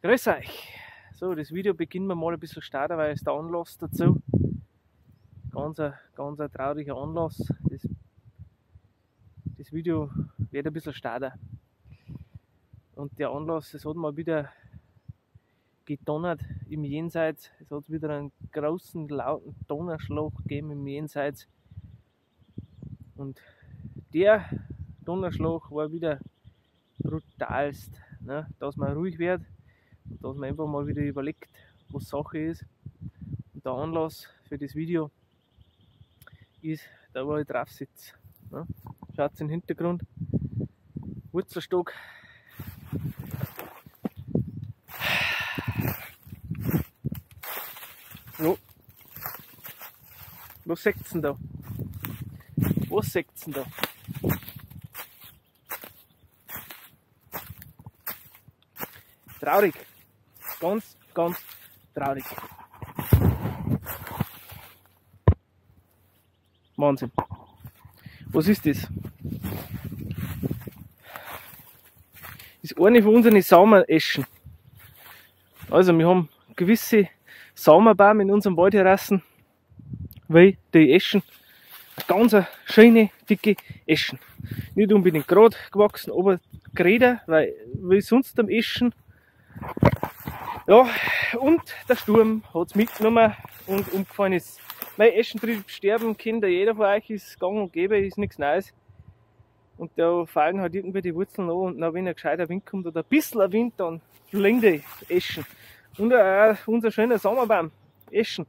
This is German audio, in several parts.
Grüß euch! So, das Video beginnen wir mal ein bisschen starten, weil es der Anlass dazu. Ganz ein trauriger Anlass. Das Video wird ein bisschen starten. Und der Anlass, es hat mal wieder gedonnert im Jenseits. Es hat wieder einen großen, lauten Donnerschlag gegeben im Jenseits. Und der Donnerschlag war wieder brutalst, ne? Dass man ruhig wird. Und dass man einfach mal wieder überlegt, was Sache ist. Und der Anlass für das Video ist, da wo ich drauf sitze. Ja, schaut im Hintergrund. Wurzelstock. Ja. Was seht ihr denn da? Was seht ihr denn da? Traurig. Ganz traurig. Wahnsinn. Was ist das? Das ist eine von unseren Saumereschen. Also wir haben gewisse Saumerbäume in unserem Waldterrassen, wie die Eschen. Ganz schöne, dicke Eschen. Nicht unbedingt gerade gewachsen, aber gerade, weil wie sonst am Eschen. Ja, und der Sturm hat es mitgenommen und umgefallen ist. Mein Eschentrieb sterben, kennt ja jeder von euch, ist gang und gäbe, ist nichts Neues. Und da fallen halt irgendwie die Wurzeln an und dann, wenn ein gescheiter Wind kommt oder ein bisschen ein Wind, dann fliegen die Eschen. Und auch unser schöner Sommerbaum, Eschen.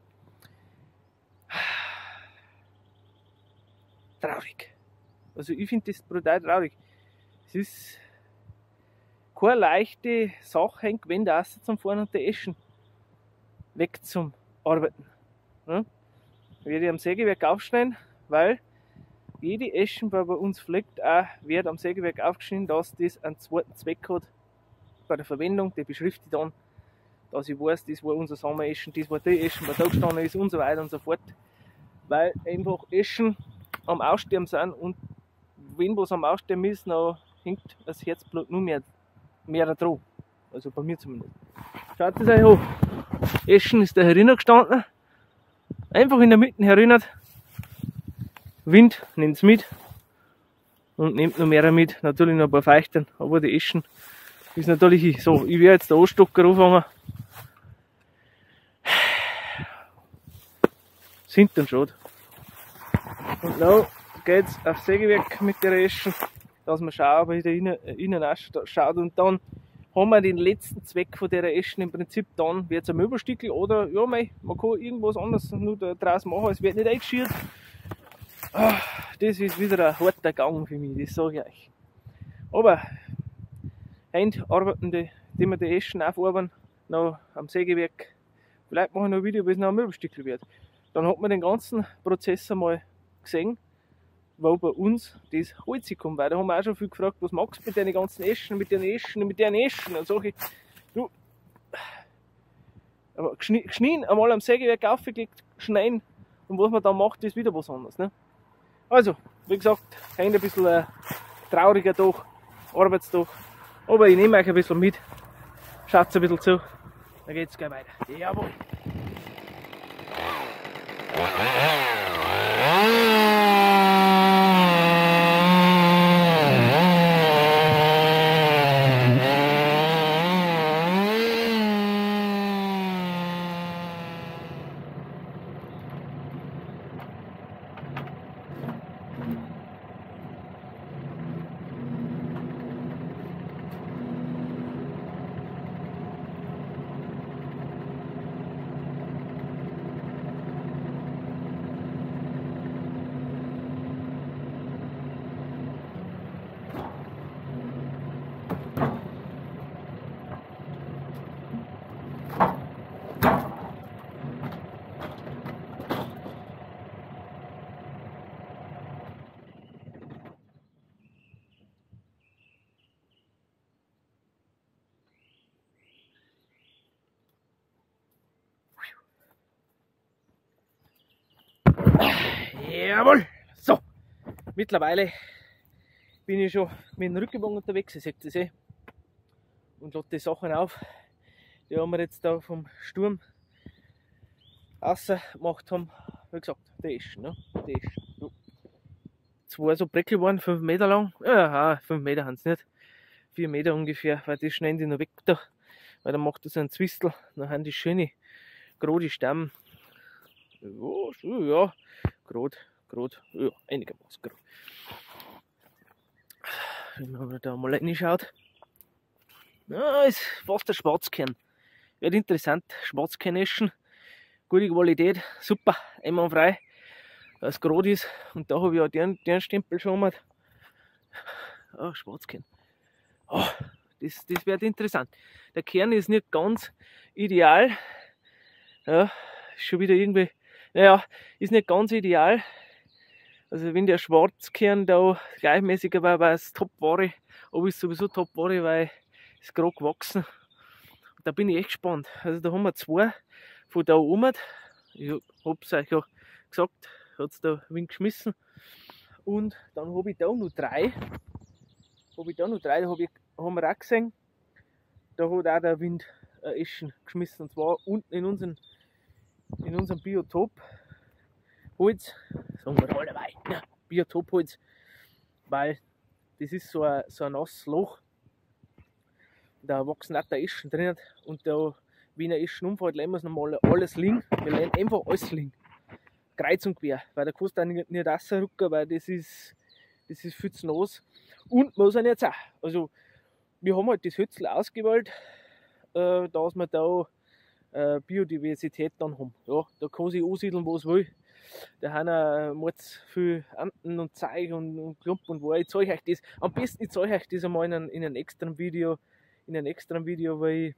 Traurig. Also ich finde das brutal traurig. Es ist keine leichte Sache, wenn der Asse zum Fahren und der Eschen weg zum Arbeiten. Ja? Da werde ich am Sägewerk aufschneiden, weil jede Eschen, die bei uns fliegt, auch wird am Sägewerk aufgeschnitten, dass das einen zweiten Zweck hat bei der Verwendung. Die beschrifte ich dann, dass ich weiß, das war unser Sommereschen, das war die Eschen, die da gestanden ist und so weiter und so fort. Weil einfach Eschen am Aussterben sind und wenn was am Aussterben ist, dann hängt das Herzblut nur mehr dran. Also bei mir zumindest. Schaut es euch an. Eschen ist da herinnen gestanden. Einfach in der Mitte herinnert. Wind nimmt es mit. Und nimmt noch mehr mit. Natürlich noch ein paar Feuchten. Aber die Eschen ist natürlich so. Ich werde jetzt den Anstocker anfangen. Sind dann schade. Und dann geht es aufs Sägewerk mit der Eschen, dass man schaut, ob der innen schaut und dann haben wir den letzten Zweck von der Eschen im Prinzip, dann wird es ein Möbelstückel oder ja, man kann irgendwas anderes nur daraus machen, es wird nicht eingeschürt. Das ist wieder ein harter Gang für mich, das sage ich euch. Aber heute arbeiten die wir die Eschen aufarbeiten, noch am Sägewerk. Vielleicht mache ich noch ein Video, bis es noch ein Möbelstückel wird. Dann hat man den ganzen Prozess einmal gesehen, wo bei uns das Holz kommt. Weil da haben wir auch schon viel gefragt, was magst du mit den ganzen Eschen, mit den Eschen. Dann sage ich, du, aber geschnien, einmal am Sägewerk aufgelegt, schneiden und was man dann macht, ist wieder was anderes. Ne? Also, wie gesagt, ein bisschen ein trauriger Tag, Arbeitstag, aber ich nehme euch ein bisschen mit, schaut ein bisschen zu, dann geht es gleich weiter. Jawohl! Jawohl! So, mittlerweile bin ich schon mit dem Rückenwagen unterwegs, ihr seht es eh, und lade die Sachen auf. die haben wir jetzt da vom Sturm gemacht haben, wie gesagt, die Eschen, ne? Die Eschen. Ja. Zwei so Breckel waren, 5 Meter lang. Ja, 5 Meter haben sie nicht. 4 Meter ungefähr, weil die schneiden die noch weg da. Weil dann macht das einen Zwistel. Dann haben die schöne, gerade Stämme. Ja, gerade, ja, einigermaßen gerade. Wenn man da mal reinschaut. Ja, ist fast der Schwarzkern. Wird interessant. Schwarzkerneschen. Gute Qualität. Super. Einwandfrei. Was gerade ist. Und da habe ich auch den Stempel schon mal. Ah, Schwarzkern. Oh, das wird interessant. Der Kern ist nicht ganz ideal. Ja, ist schon wieder irgendwie. Naja, ist nicht ganz ideal. Also wenn der Schwarzkern da gleichmäßiger war, war es Top-Ware. Aber ist sowieso Top-Ware, weil es gerade gewachsen. Da bin ich echt gespannt. Also da haben wir 2 von da oben. Ich hab's euch ja gesagt, hat es da Wind geschmissen. Und dann habe ich da noch 3. Da haben wir auch gesehen. Da hat auch der Wind Eschen geschmissen. Und zwar unten in unserem Biotop. Holz, sagen wir alle weit, ne? Biotopholz, weil das ist so ein nasses Loch, da wachsen auch der Eschen drin und da, wenn ein Eschen umfällt, lassen wir es normal alles liegen, wir lassen einfach alles liegen, kreuz und quer, weil da kannst du auch nicht rausrücken, weil das ist viel zu nass und muss auch jetzt auch, also wir haben halt das Hölzl ausgewählt, dass wir da Biodiversität dann haben, ja, da kann sich ansiedeln, was will. Da haben wir viel Enten und Zeug und Klump und wo. Ich zeige euch das. Am besten ich zeige euch das einmal in einem extra Video, weil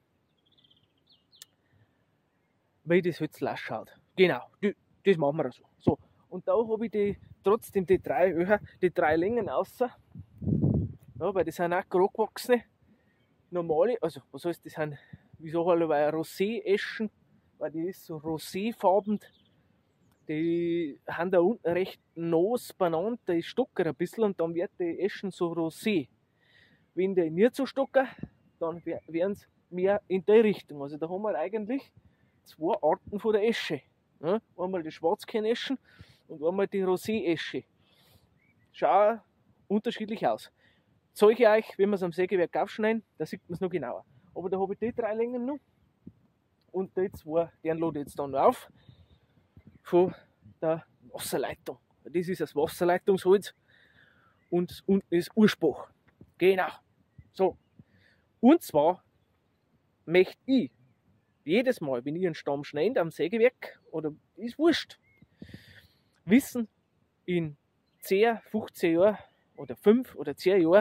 das Hölzl ausschaut. Genau, das machen wir so. So. Und da habe ich trotzdem die 3 Längen außer. Ja, weil das sind auch gerade gewachsene. Normale, also was heißt das sind, wie so alle Rosé-Eschen, weil die ist so roséfarben. Die haben da unten recht nass benannt, die stockern ein bisschen und dann wird die Eschen so rosé. Wenn die nicht so stockern, dann werden sie mehr in die Richtung. Also da haben wir eigentlich 2 Arten von der Esche. Ja, einmal die Schwarzkerneschen und einmal die Rosé-Esche. Schauen unterschiedlich aus. Zeige ich euch, wenn wir es am Sägewerk aufschneiden, da sieht man es noch genauer. Aber da habe ich die 3 Längen noch und die 2, den lade ich jetzt dann auf. Von der Wasserleitung. Das ist das Wasserleitungsholz und unten ist Urspach. Genau. So. Und zwar möchte ich jedes Mal, wenn ich einen Stamm schneide am Sägewerk, oder ist wurscht, wissen in 10, 15 Jahren oder 5 oder 10 Jahren,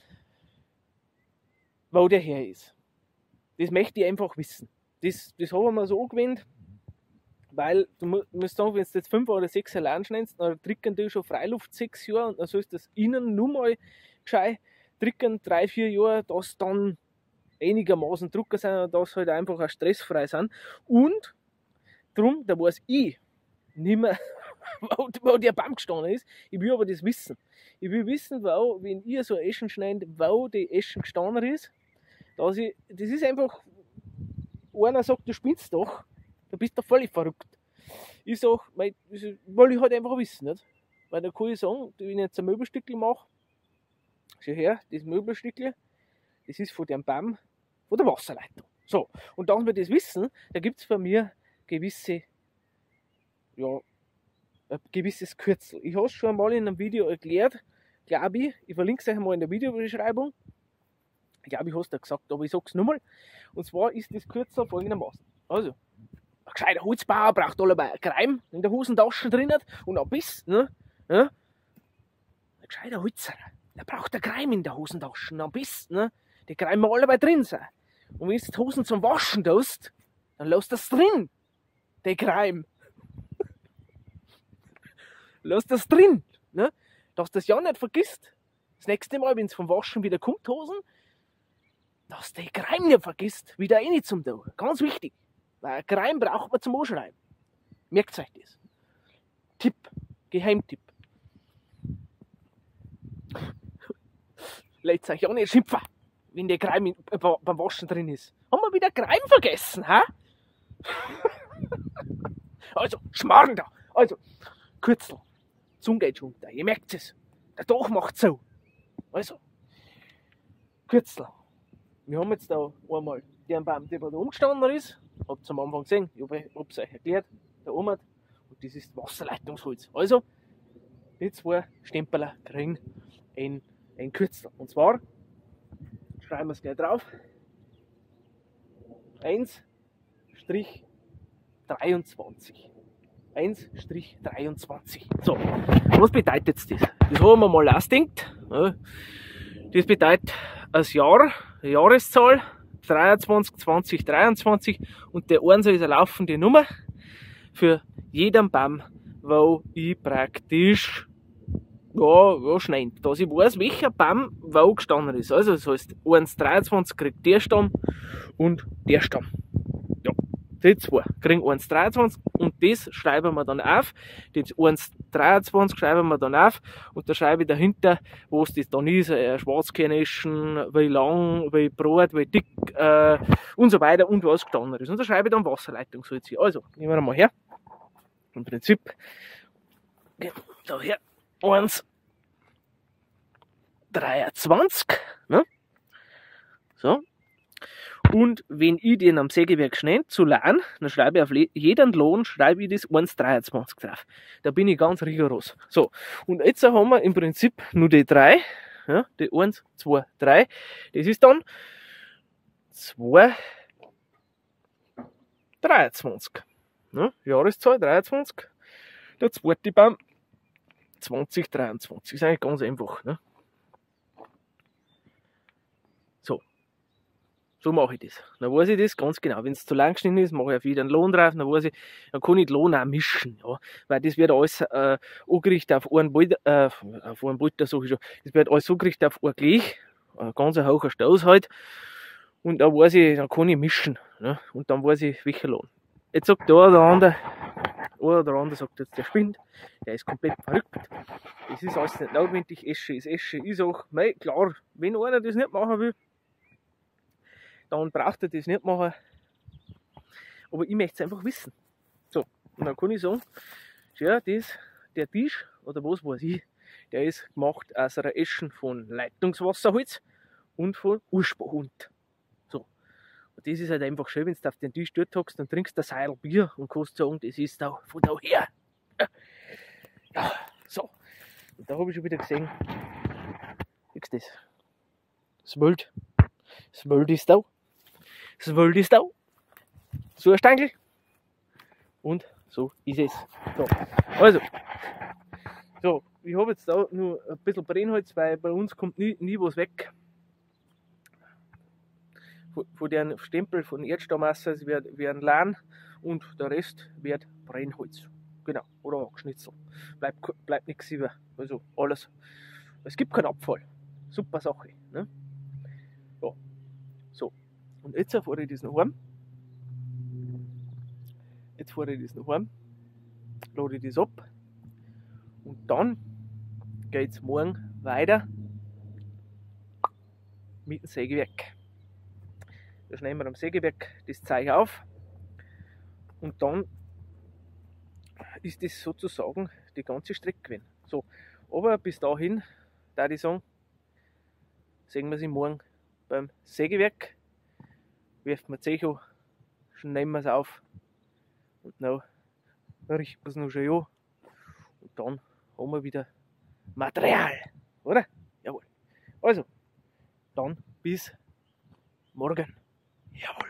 wo der her ist. Das möchte ich einfach wissen. Das haben wir so angewöhnt. Weil du musst sagen, wenn du jetzt 5 oder 6 allein schneidest, dann trickern die schon Freiluft 6 Jahre und dann sollst du das innen nur mal gescheit trickern 3, 4 Jahre, dass dann einigermaßen Drucker sind und dass halt einfach auch stressfrei sind. Und darum, da weiß ich nicht mehr, wo der Baum gestanden ist. Ich will aber das wissen. Ich will wissen, wo, wenn ihr so Eschen schneidet, wo die Eschen gestanden ist. Das ist einfach, einer sagt, du spinnst doch. Du bist doch völlig verrückt. Ich sage, weil ich halt einfach wissen, nicht? Weil da kann ich sagen, wenn ich jetzt ein Möbelstückchen mache, schau her, das Möbelstückchen, das ist von dem Baum, von der Wasserleitung. So, und dass wir das wissen, da gibt es bei mir gewisse, ja, ein gewisses Kürzel. Ich habe es schon einmal in einem Video erklärt, glaube ich. Ich verlinke es euch mal in der Videobeschreibung. Ich glaube, ich habe es da gesagt, aber ich sage es nochmal. Und zwar ist das Kürzel folgendermaßen. Also, ein gescheiter Holzbauer braucht allebei Kreim in der Hosentasche drinnen und ein Biss. Ne? Ja? Ein gescheiter Holzer, der braucht einen Kreim in der Hosentasche und ein Biss. Ne? Die Kreim muss allebei drin sein. Und wenn du die Hosen zum Waschen tust, dann lass das drin, der Kreim. Lass das drin, ne? Dass du das ja nicht vergisst. Das nächste Mal, wenn es vom Waschen wieder kommt, Hosen, dass du den Kreim nicht vergisst, wieder rein zum tun. Ganz wichtig. Weil Kreim braucht man zum Anschreiben. Merkt euch das. Tipp, Geheimtipp. Lässt euch auch nicht schimpfen. wenn der Kreim beim Waschen drin ist. Haben wir wieder Kreim vergessen, hä? Also, Schmarrn da. Also, Kürzel. Zunge geht schon runter. Ihr merkt es. Der Dach macht so. Also, Kürzel. Wir haben jetzt da einmal den Baum, der da umgestanden ist. Habt ihr am Anfang gesehen. Ich habe es euch erklärt. Der Omat. Und das ist Wasserleitungsholz. Also, die zwei Stempel kriegen ein Kürzel. Und zwar, schreiben wir es gleich drauf. 1-23. 1-23. So, was bedeutet jetzt das? Das haben wir mal ausgedacht. Das bedeutet das Jahr, die Jahreszahl 23, 20, 23 und der 1 ist eine laufende Nummer für jeden Baum, wo ich praktisch schneide. Dass ich weiß, welcher Baum wo gestanden ist. Also das heißt, 1,23 kriegt der Stamm und der Stamm. Ja, die zwei kriegen 1,23 und das schreiben wir dann auf. Das 1,23 schreiben wir dann auf und da schreibe ich dahinter, was das dann ist, Schwarzkernischen, wie lang, wie breit, wie dick und so weiter und was gestanden ist. Und da schreibe ich dann Wasserleitungsholz hier. Also, nehmen wir mal her. Im Prinzip, da her, 1,23, ne? So. Und wenn ich den am Sägewerk schneide, zu Lahn, dann schreibe ich auf jeden Lohn schreibe ich das 1,23 drauf. Da bin ich ganz rigoros. So, und jetzt haben wir im Prinzip nur die 3, ja, die 1, 2, 3. Das ist dann 2,23. Ja, Jahreszahl 23. Der zweite Baum 2023. Ist eigentlich ganz einfach. Ne? So mache ich das. Dann weiß ich das ganz genau. Wenn es zu lang geschnitten ist, mache ich auf jeden Lohn drauf. Dann weiß ich, dann kann ich den Lohn auch mischen. Ja? Weil das wird alles angerichtet auf einen Bolter, sag ich schon. Das wird alles angerichtet auf ein gleich. Ein ganz hoher Stoß halt. Und dann weiß ich, dann kann ich mischen. Ne? Und dann weiß ich, welcher Lohn. Jetzt sagt der andere sagt jetzt, der spinnt. Der ist komplett verrückt. Das ist alles nicht notwendig. Esche ist Esche. Ich sage, mei, klar, wenn einer das nicht machen will, dann braucht er das nicht machen. Aber ich möchte es einfach wissen. So, und dann kann ich sagen, ja, der Tisch, oder was weiß ich, der ist gemacht aus einer Eschen von Leitungswasserholz und von Ursprunghund. So. Und das ist halt einfach schön, wenn du auf den Tisch dort hockst, dann trinkst du ein Seil Bier und kannst sagen, das ist da von daher. Ja, so. Und da habe ich schon wieder gesehen, siehst du das? Das Wild. Das Wild ist da. Das Wild ist da. So ein Stängel. Und so ist es. So. Also. So, ich habe jetzt da nur ein bisschen Brennholz, weil bei uns kommt nie was weg. Von den Stempel von Erdstaummasse werden Lahn und der Rest wird Brennholz. Genau. Oder Schnitzel. Bleibt nichts über. Also alles. Es gibt keinen Abfall. Super Sache. Ne? Ja. So. Und jetzt fahre ich das noch heim. Lade ich das ab. Und dann geht es morgen weiter mit dem Sägewerk. Da schneiden wir am Sägewerk das Zeug auf. Und dann ist das sozusagen die ganze Strecke gewesen. So. Aber bis dahin, da ich sagen, sehen wir sie morgen beim Sägewerk. Werfen wir die Zeche an, schneiden wir es auf und dann richten wir es noch schön an und dann haben wir wieder Material, oder? Jawohl. Also, dann bis morgen. Jawohl.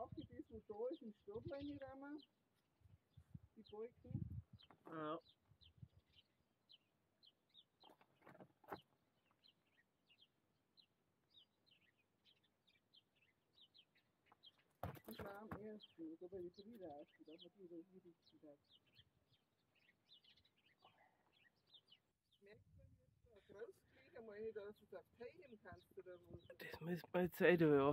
flache, das was da ist, im Stab reinrammen. Die Balken. Ja. Das war am ersten, da war ich wieder aus, da hat wieder richtig gesagt. Merkt man jetzt da großkrieg einmal nicht, dass du das aufheben kannst oder was? Das müssen wir jetzt sehen, ja.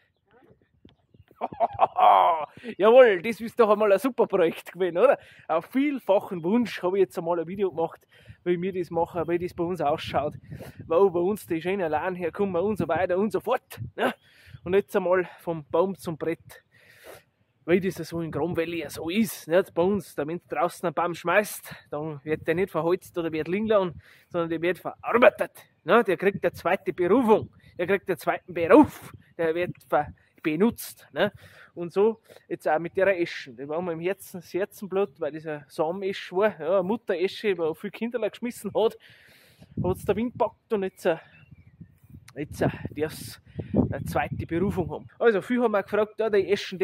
Jawohl, das ist doch einmal ein super Projekt gewesen, oder? Auf vielfachen Wunsch habe ich jetzt einmal ein Video gemacht, wie wir das machen, wie das bei uns ausschaut, wo bei uns die schönen Läden herkommen und so weiter und so fort. Ne? Und jetzt einmal vom Baum zum Brett, wie das so in Grand Valley so ist. Nicht? Bei uns, wenn du draußen einen Baum schmeißt, dann wird der nicht verholzt oder wird liegen lassen, sondern der wird verarbeitet. Ne? Der kriegt eine zweite Berufung, der kriegt einen zweiten Beruf, der wird benutzt. Ne? Und so jetzt auch mit der Eschen. Die war mir im Herzen, das Herzenblut, weil dieser Samenesch war, ja, eine Mutteresche, die viele Kinder geschmissen hat, hat es der Wind gepackt und jetzt darf es eine zweite Berufung haben. Also, viele haben mich gefragt, ja, die Eschen.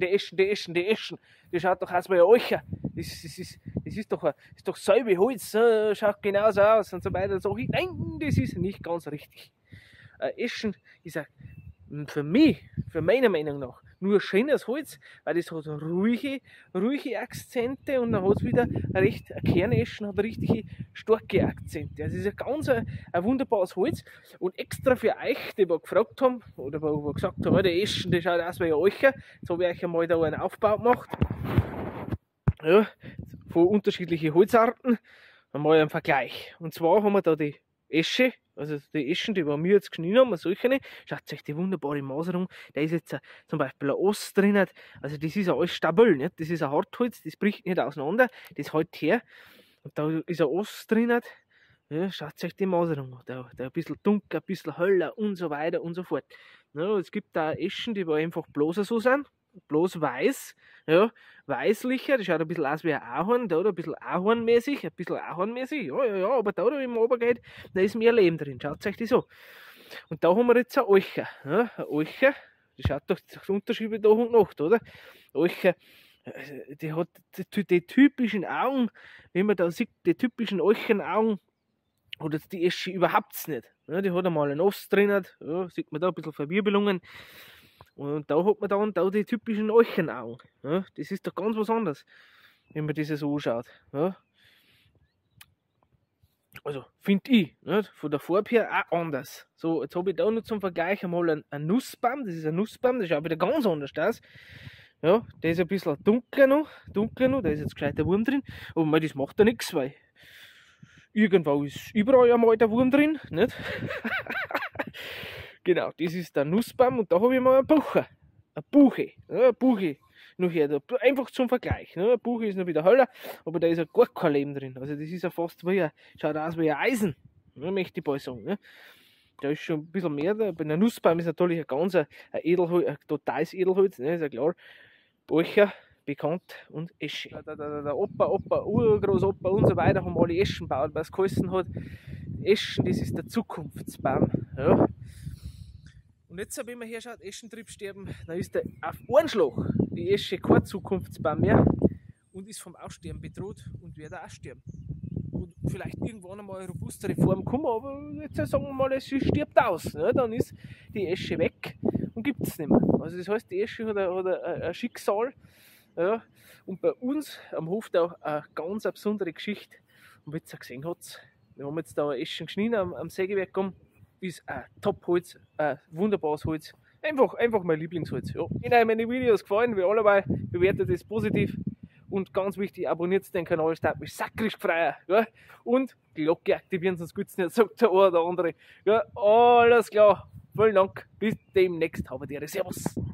Das schaut doch aus wie ein Eicher. Das ist doch selbe Holz, schaut genauso aus und so weiter. So, nein, das ist nicht ganz richtig. Eschen ist für mich, für meiner Meinung nach, nur schönes Holz, weil das hat ruhige Akzente und dann hat es wieder ein Kerneschen hat richtige starke Akzente. Also es ist ein wunderbares Holz und extra für euch, die gefragt haben, oder die gesagt haben, der Eschen, der schaut aus wie ein Eicher, jetzt habe ich euch einmal da einen Aufbau gemacht. Ja, von unterschiedlichen Holzarten, einmal einen Vergleich. Und zwar haben wir da die Esche, also die Eschen, die wir jetzt geschnitten haben, solche, schaut euch die wunderbare Maserung, da ist jetzt zum Beispiel ein Ast drin, also das ist ja alles stabil, nicht? Das ist ein Hartholz, das bricht nicht auseinander, das hält her, und da ist ein Ast drin, ja, schaut euch die Maserung an, da ein bisschen dunkel, ein bisschen heller und so weiter und so fort. Ja, es gibt da Eschen, die einfach bloß so sind, bloß weiß, ja, weißlicher, das schaut ein bisschen aus wie ein Ahorn, da ein bisschen Ahornmäßig, ja, aber da im Obergeht, da ist mehr Leben drin, schaut euch das an. Und da haben wir jetzt ein Eicher, ja, ein Eicher, das schaut doch der Unterschied wie Tag und Nacht, oder? Eicher, die hat die typischen Augen, wenn man da sieht, die typischen Eichernaugen, hat jetzt die Esche überhaupt nicht. Ja, die hat einmal einen Ast drin, ja, sieht man da ein bisschen Verwirbelungen. Und da hat man dann da die typischen Eichernaugen. Ja, das ist doch ganz was anderes, wenn man das so anschaut. Ja. Also, finde ich, nicht? Von der Farbe her auch anders. So, jetzt habe ich da noch zum Vergleich einmal einen Nussbaum. Das ist ein Nussbaum, der schaut wieder ganz anders aus. Ja, der ist ein bisschen dunkler noch, da ist jetzt gescheit der Wurm drin. Aber das macht ja nichts, weil irgendwo ist überall einmal der Wurm drin. Nicht? Genau, das ist der Nussbaum und da habe ich mal einen Buche. Eine Buche. Ja, eine Buche. Noch her, einfach zum Vergleich. Ne? Eine Buche ist noch wieder heller, aber da ist ja gar kein Leben drin. Also das ist ja fast wie schaut aus wie ein Eisen. Ne? Möchte ich mal sagen. Ne? Da ist schon ein bisschen mehr. Bei einer Nussbaum ist natürlich ein ganz ein Edelholz, ein totales Edelholz, ne? Ist ja klar. Bucher, bekannt und Esche. Der Opa, Urgroßopa und so weiter haben alle Eschen gebaut, was geheißen hat. Eschen, das ist der Zukunftsbaum. Ja. Und jetzt, wenn man hier schaut, Eschentrieb sterben, dann ist der auf einen Schlag die Esche kein Zukunftsbaum mehr und ist vom Aussterben bedroht und wird auch sterben. Und vielleicht irgendwann einmal eine robustere Form kommen, aber jetzt sagen wir mal, sie stirbt aus. Ne? Dann ist die Esche weg und gibt es nicht mehr. Also das heißt, die Esche hat ein Schicksal. Ja? Und bei uns am Hof da eine ganz besondere Geschichte. Und wie ihr gesehen habt, wir haben jetzt da eine Eschen geschnitten am Sägewerk gekommen. Ist ein Top-Holz, ein wunderbares Holz. Einfach mein Lieblingsholz. Ja. Wenn euch meine Videos gefallen, wie allebei, bewertet es positiv. Und ganz wichtig, abonniert den Kanal, das mich sakrisch freuen. Ja. Und die Glocke aktivieren, sonst gut es nicht, sagt der eine oder andere. Ja, alles klar. Vielen Dank. Bis demnächst. Habe dir. Servus.